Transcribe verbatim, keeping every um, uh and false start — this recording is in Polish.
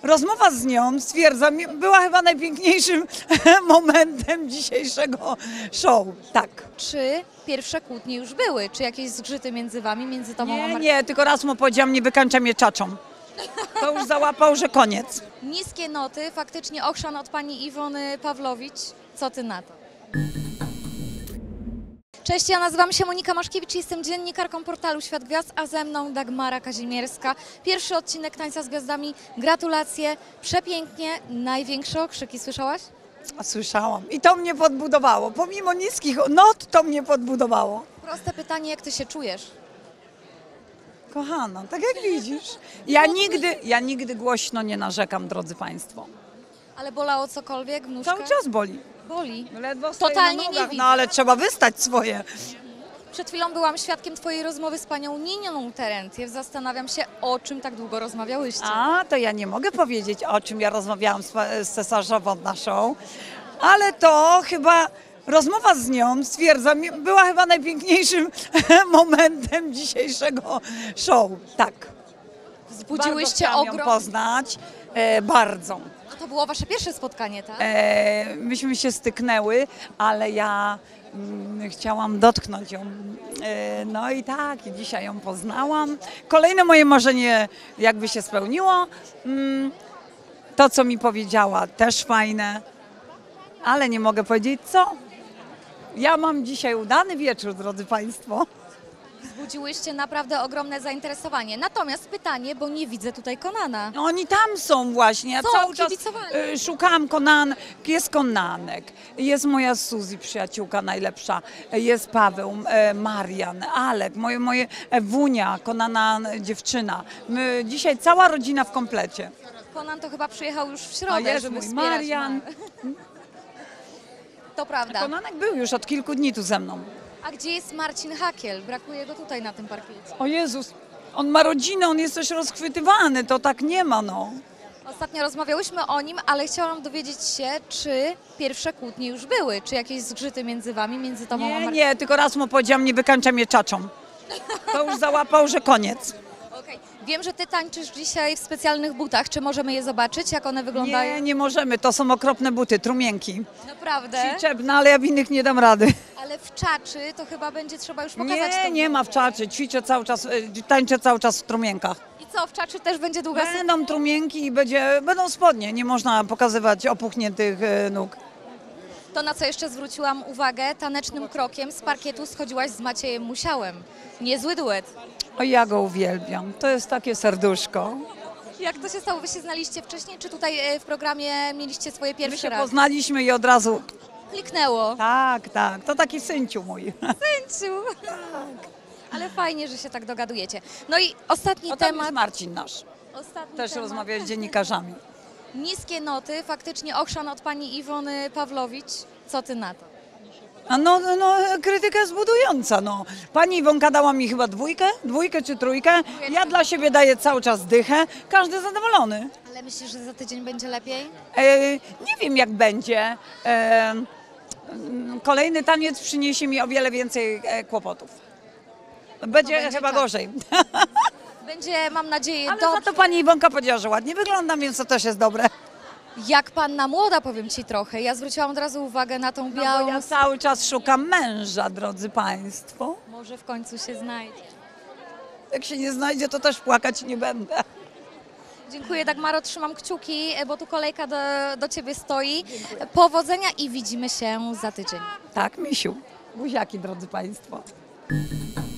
Rozmowa z nią, stwierdzam, była chyba najpiękniejszym momentem dzisiejszego show. Tak. Czy pierwsze kłótnie już były? Czy jakieś zgrzyty między wami, między tobą a Nie, Marcinem? nie, tylko raz mu powiedziałam, nie wykańcza mnie czaczą. To już załapał, że koniec. Niskie noty, faktycznie ochrzan od pani Iwony Pawłowicz. Co ty na to? Cześć, ja nazywam się Monika Maszkiewicz, jestem dziennikarką portalu Świat Gwiazd, a ze mną Dagmara Kazimierska. Pierwszy odcinek Tańca z Gwiazdami. Gratulacje, przepięknie, największe okrzyki, słyszałaś? A słyszałam. I to mnie podbudowało. Pomimo niskich not, to mnie podbudowało. Proste pytanie, jak ty się czujesz? Kochana, tak jak widzisz, ja nigdy, ja nigdy głośno nie narzekam, drodzy Państwo. Ale bolało cokolwiek w nóżkę? Cały czas boli. Boli. Ledwo stoję Totalnie na nie nogach, widzę. no ale trzeba wystać swoje. Przed chwilą byłam świadkiem twojej rozmowy z panią Ninią Terenciew. Zastanawiam się, o czym tak długo rozmawiałyście. A, to ja nie mogę powiedzieć, o czym ja rozmawiałam z, z cesarzową naszą, ale to chyba rozmowa z nią, stwierdzam, była chyba najpiękniejszym momentem dzisiejszego show. Tak. Wzbudziłyście Bardzo chciałam ją ogrom... poznać, e, bardzo. A to było wasze pierwsze spotkanie, tak? E, myśmy się styknęły, ale ja mm, chciałam dotknąć ją. E, no i tak, i dzisiaj ją poznałam. Kolejne moje marzenie jakby się spełniło. Mm, to, co mi powiedziała, też fajne, ale nie mogę powiedzieć co. Ja mam dzisiaj udany wieczór, drodzy Państwo. Wzbudziłyście naprawdę ogromne zainteresowanie. Natomiast pytanie, bo nie widzę tutaj Konana. Oni tam są właśnie. Ja Są, cały czas kibicowali. y, szukałam Konan, jest Konanek, jest moja Suzy, przyjaciółka najlepsza, jest Paweł, e, Marian, Alek, moje, moje Ewunia, Konana dziewczyna. My dzisiaj cała rodzina w komplecie. Konan to chyba przyjechał już w środę, A jest żeby mój wspierać Marian. Ma- To prawda. Konanek był już od kilku dni tu ze mną. A gdzie jest Marcin Hakiel? Brakuje go tutaj na tym parkiecie. O Jezus, on ma rodzinę, on jest też rozchwytywany, to tak nie ma, no. Ostatnio rozmawiałyśmy o nim, ale chciałam dowiedzieć się, czy pierwsze kłótnie już były, czy jakieś zgrzyty między wami, między tobą a Nie, Marcinem. nie, tylko raz mu powiedziałam, nie wykańcza mnie czaczą. To już załapał, że koniec. Okej. Wiem, że ty tańczysz dzisiaj w specjalnych butach. Czy możemy je zobaczyć, jak one wyglądają? Nie, nie możemy, to są okropne buty, trumienki. Naprawdę? Przyczepne, ale ja w innych nie dam rady. Ale w czaczy to chyba będzie trzeba już pokazać Nie, tą nie ma w czaczy, ćwiczę cały czas, y, tańczę cały czas w trumienkach. I co, w czaczy też będzie długa suknia? Będą trumienki i będzie, będą spodnie, nie można pokazywać opuchniętych y, nóg. To, na co jeszcze zwróciłam uwagę, tanecznym krokiem z parkietu schodziłaś z Maciejem Musiałem. Niezły duet. O, ja go uwielbiam, to jest takie serduszko. Jak to się stało? Wy się znaliście wcześniej, czy tutaj e, w programie mieliście swoje My pierwsze się razy? poznaliśmy i od razu, Kliknęło. tak, tak, to taki synciu mój. Synciu. Ale fajnie, że się tak dogadujecie. No i ostatni O, tam temat. jest Marcin nasz, Ostatni też temat. rozmawia z dziennikarzami. Niskie noty, faktycznie ochrzan od pani Iwony Pawłowicz. Co ty na to? A no, no, krytyka jest budująca, no. Pani Iwonka dała mi chyba dwójkę, dwójkę czy trójkę. Ja dla siebie daję cały czas dychę, każdy zadowolony. Ale myślisz, że za tydzień będzie lepiej? E, nie wiem jak będzie. E, mm, kolejny taniec przyniesie mi o wiele więcej e, kłopotów. Będzie, będzie chyba czas. gorzej. Będzie, mam nadzieję, Ale za dobrze. to pani Iwonka powiedziała, że ładnie wyglądam, więc to też jest dobre. Jak panna młoda, powiem ci trochę. Ja zwróciłam od razu uwagę na tą No białą... bo ja cały czas szukam męża, drodzy państwo. Może w końcu się znajdzie. Jak się nie znajdzie, to też płakać nie będę. Dziękuję, Dagmaro, trzymam kciuki, bo tu kolejka do, do ciebie stoi. Powodzenia i widzimy się za tydzień. Tak, misiu. Buziaki, drodzy państwo.